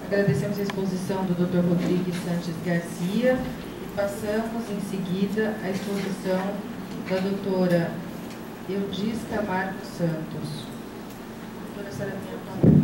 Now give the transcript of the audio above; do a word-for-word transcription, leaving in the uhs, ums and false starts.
Agradecemos a exposição do doutor Rodrigues Sanches Garcia e passamos em seguida à exposição da doutora Eudis Camargo Santos. Doutora, a senhora tem a palavra.